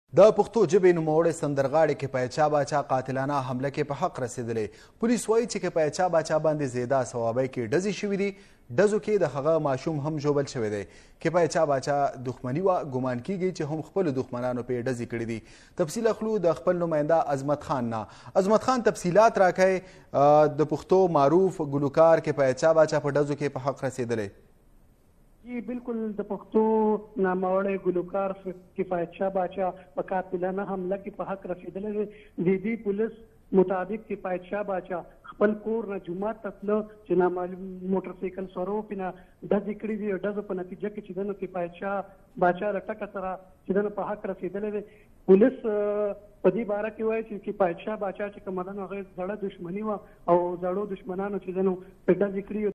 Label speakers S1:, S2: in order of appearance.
S1: د پښتو ژبې نوموړی سندرغاړي کفایتشاه باچا قاتلانه حمله کې په حق رسېدلی. پولیس وایي چې کفایتشاه باچا باندې زیاده صوابۍ کې ډزې شوي دي. ډزو کې د هغه ماشوم هم ژوبل شوی دی. کفایتشاه باچا دښمني وه، ګمان کیږي چې هم خپلو دښمنانو پرې ډزې کړي دي. تفصیل اخلو د خپل نماینده عظمت خان نه. عظمت خان، تفصیلات راکئ. د پښتو معروف ګلوکار کفایتشاه باچا په ډزو کې په حق رسېدلی.
S2: जी बिल्कुल द पख्तो नामवड़े गुलकार किफायतशाह बाचा व कातिलाना हमला की पहक रसीदले दीदी पुलिस मुताबिक किफायतशाह बाचा खपल कोर न जुमा तकलो जना मोटरसाइकिल सरो पिना द जिकड़ी दी डज प नतीजा के चिदन किफायतशाह बाचा रटक सरा चिदन पहक रसीदले पुलिस पदी बारा की वाय कि किफायतशाह बाचा च कमदन हगे जड़ा दुश्मनी व और जड़ो दुश्मनानो चिदन पेडा जिकड़ी